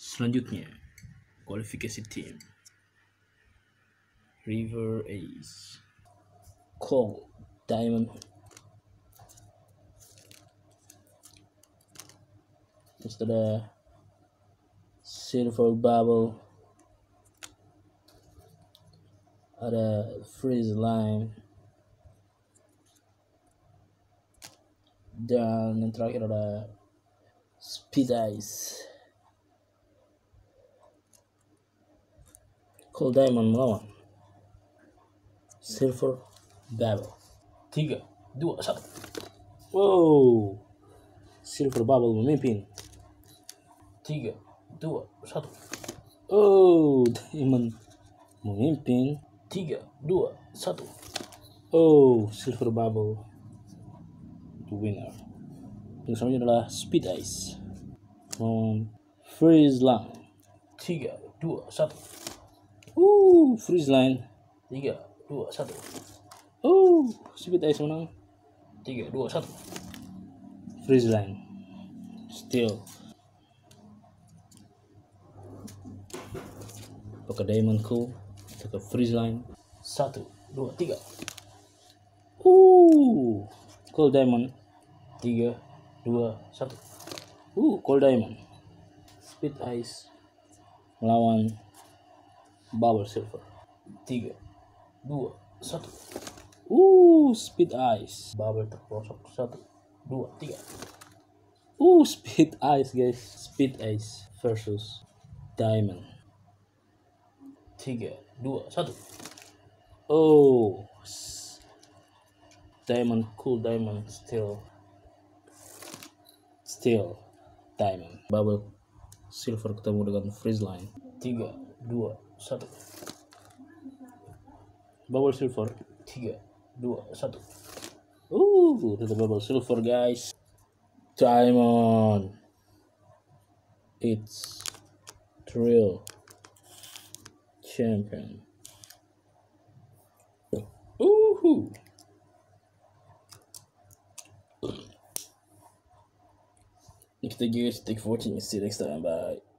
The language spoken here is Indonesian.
Selanjutnya, kualifikasi tim River Ace, Coal Diamond, terus ada Silver Bubble, ada Freeze Line, dan yang terakhir ada Speed Ice. Coal Diamond melawan Silver Bubble. 3, 2, 1. Wow, Silver Bubble memimpin. 3, 2, 1. Oh, Diamond memimpin. 3, 2, 1. Oh, Silver Bubble the winner. Yang selanjutnya adalah Speed Ice Freeze Line. 3, 2, 1. Freeze Line. 3, 2, 1. Speed Ice menang. 3, 2, 1. Freeze Line still. Pakai Diamond Cool, pakai Freeze Line. 1, 2, 3. Coal Diamond. 3, 2, 1. Coal Diamond. Speed Ice melawan Bubble Silver. 3, 2, 1. Speed Ice. Bubble terprosok. 1, 2, 3. Speed Ice guys. Speed Ice versus Diamond. 3, 2, 1. Diamond Cool Diamond still Diamond. Bubble Silver ketemu dengan Freeze Line. 3, 2, 1. Bubble Silver. 3, 2, 1. Tetap Bubble Silver guys. Diamond. It's real champion. Thank you guys. Thank you for watching. See you next time. Bye.